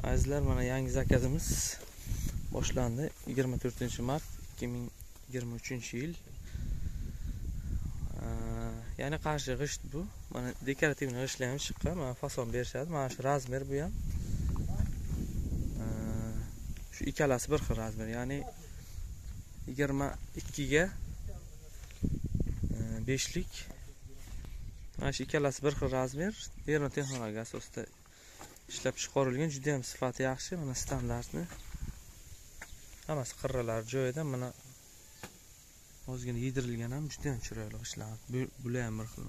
Azizlar, mana yangi zakazimiz boshlandi. 24-mart 2023-yil. Ya'ni qarshi g'isht bu. Mana dekorativ g'ishtlar ham chiqqan. Mana fason berishadi. Mana shu razmer bu ham. Shu ikkalasi bir xil razmer. Ya'ni 22 ga 5 lik. Mana shu ikkalasi bir xil razmer. Eron texnologiya asosida ishlab chiqarilgan, juda ham sifati yaxshi. Mana standartni. Hammasi qirralar joyida. Mana ozgina yedirilgan ham juda ham chiroyli ishlar. Bular ham bir xil.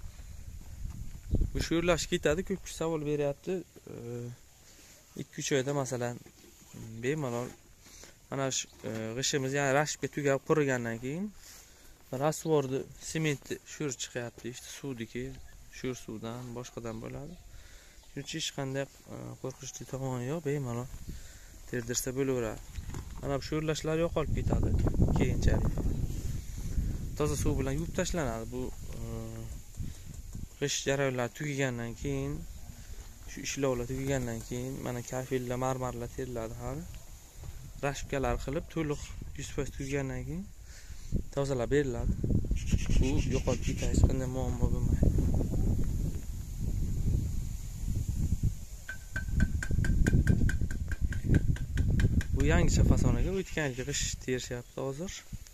Bu sho'rlash ketadi, ko'p kishi savol beryapti. 2-3 oyda masalan bemalol mana shu g'ishimiz, ya'ni rashbga tugab qurigandan keyin rasvorni, sementni sho'r chiqyapti. İşte suvdiki, sho'r suvdan, boshqadan bo'ladi. Shuning uchun hech qanday qo'rqinchli tomoni yo'q, bemalol terdirsa bo'laveradi. Mana bu sho'rlashlar yo'qolib ketadi keyinchalik. Toza suv bilan yuvib tashlanadi. Bu g'isht jarayonlari tugagandan keyin, shu ishlovlar tugagandan keyin mana kafillar, marmarlar teriladi hali. Rashbkalar qilib to'liq 100% tugagandan keyin tozalab beriladi. Bu yo'qolib ketadi, hech qanday muammo bo'lmaydi. Bu yangicha fasoniga o'tgan yilgi g'isht terishyapti hozir.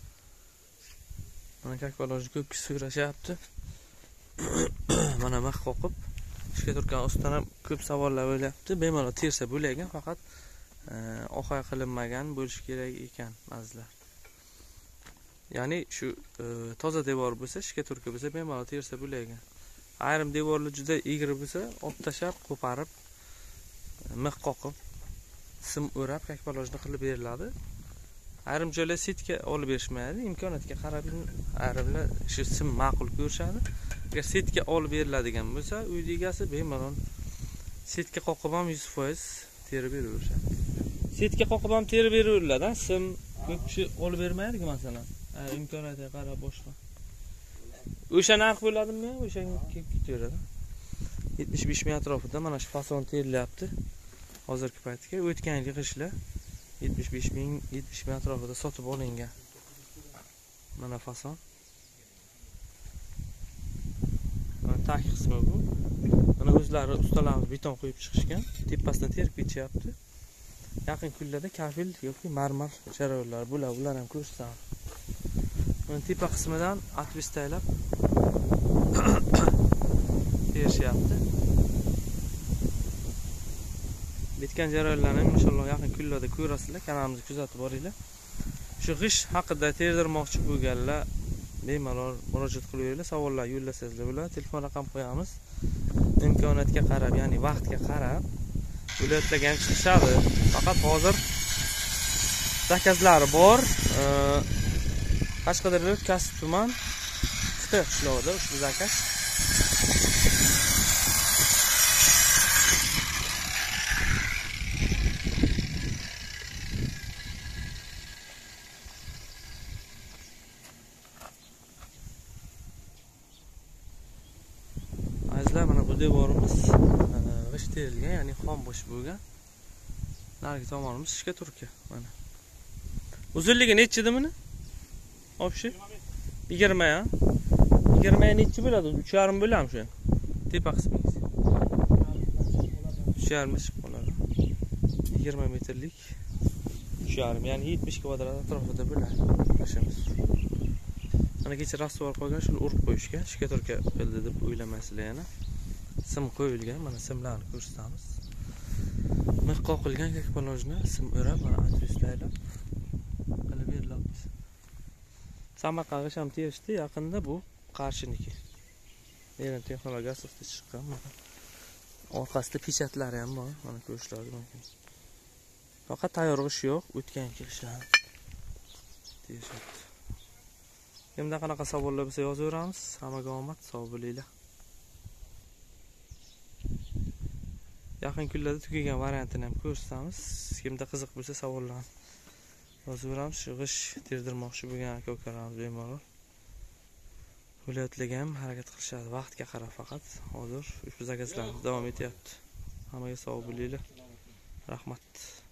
Mana kakvalojni ko'p kishi so'rashyapti. Mana mix qoqib ishga turgan ustidan ham ko'p savollar bo'lyapti. Bemalol tersa bo'lagan, faqat oqay qilinmagan bo'lishi kerak ekan azizlar. Ya'ni shu toza devor bo'lsa, ishga turka bo'lsa bemalol tersa bo'lagan. Ayrim devorlar juda egri bo'lsa, olib tashab, qo'parib, mix qoqib, sim o'rab kakvalojni qilib beriladi. Ayrim joylar setka olib berishmaydi, imkoniyatga qarab ayrimlar shu sim ma'qul ko'rishadi. Agar setka olib beriladigan bo'lsa, uy egasi bemalol setka qoqib ham 100% terib beraveradi. Setka qoqib ham terib beraveriladi, sim ko'p kishi olib bermaydi masalan. İmkoniyatga qarab boshqa. O'sha narx bo'ladimi? O'shanga kelib ketaveradi. 75 ming atrofida mana shu fason terilyapti. Hozirgi paytga o'tgan yilgi g'ishtlar 75 ming, 70 ming atrofida sotib olingan. Mana fason. Mana tag qismi bu. Mana o'zlari ustalarimiz beton qo'yib chiqishgan. Tepasidan terib ketyapti. Yaqin kunlarda kafil yoki marmar jarayonlari bo'ladi. Ular ham ko'rsataman. Mana tepa qismidan atvistaylab terishyapti. Bitgan jarayonlarni inshaalloh yaqin kunlarda ko'rasizlar. Kanalimizni kuzatib boringlar. Shu g'isht haqida terdirmoqchi bo'lganlar bemalol murojaat qilaveringlar. Savollar yo'llasangizlar bo'ladi. Telefon raqam qo'yamiz. İmkoniyatga qarab, ya'ni vaqtga qarab viloyatlarga ham chiqishadi. Faqat hozir zakazlari bor. Qashqadaryo Kasb tuman Xitoy qishlog'ida ushbu zakaz. Azizlar, mana bu devorimiz g'isht terilgan, ya'ni xom bo'sh bo'lgan. Narigi tomonimiz ishga turka. Mana. Uzunligi nechida buni? Obshi 20 ya. 20 nechi bo'ladi? 3,5 bo'ladimi shu? Tepa qismingiz. 3,5 chiqib qoladi. 20 metrlik 3,5, ya'ni 70 kvadrat atrofida bo'ladi g'ishtimiz. Mana kecha rasvor qo'ygan, shuni urib qo'yishga, ishga turka qildi deb o'ylamaysizlar yana. Sim qo'yilgan, mana simlarni ko'rsatamiz. Mix qoqilgan kakvalojni sim o'rab, mana atvistaylab qilib beriladi. Samarqand g'isht ham terishdi, yaqinda bu Qarshiniki. Eron texnologiya asosida chiqqan. Orqasida pechatlari ham bor, mana ko'rishlari mumkin. Faqat tayyor g'isht yo'q, o'tgan g'ishtlar terishyapti. Kimda qanaqa savollar bo'lsa yozaveramiz. Hammaga omad, sog' bo'linglar. Yaqin kunlarda tugagan variantini ham ko'rsatamiz. Kimda qiziq bo'lsa savollarni yozaveramiz. Shu g'isht terdirmoqchi bo'lgan aka-ukalarimiz bemalol viloyatlarga ham harakat qilishadi. Vaqtga qarab faqat hozir ushbu zakazlarimiz davom etyapti. Hammaga sog' bo'linglar. Rahmat.